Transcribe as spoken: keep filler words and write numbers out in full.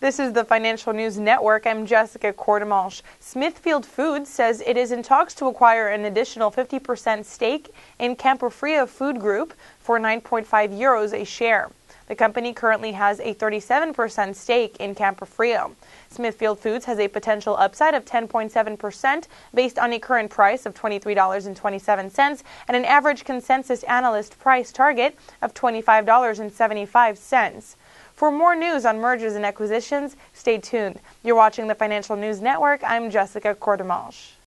This is the Financial News Network. I'm Jessica Cordemanche. Smithfield Foods says it is in talks to acquire an additional fifty percent stake in Campofrio Food Group for nine point five euros a share. The company currently has a thirty-seven percent stake in Campofrio. Smithfield Foods has a potential upside of ten point seven percent based on a current price of twenty-three dollars and twenty-seven cents and an average consensus analyst price target of twenty-five dollars and seventy-five cents. For more news on mergers and acquisitions, stay tuned. You're watching the Financial News Network. I'm Jessica Cordemanche.